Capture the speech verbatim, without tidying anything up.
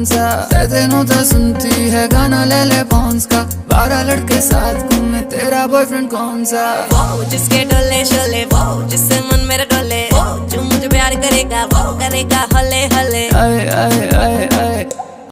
कौन सा, तेनों तो सुनती है गाना ले ले पॉन्स का, बारह लड़के साथ घूमे तेरा बॉयफ्रेंड कौन सा। वो जिसके डोले शोले, वो जिससे मन मेरा डोले, वो जो मुझे प्यार करेगा वो करेगा हले हले। आए आए आए आए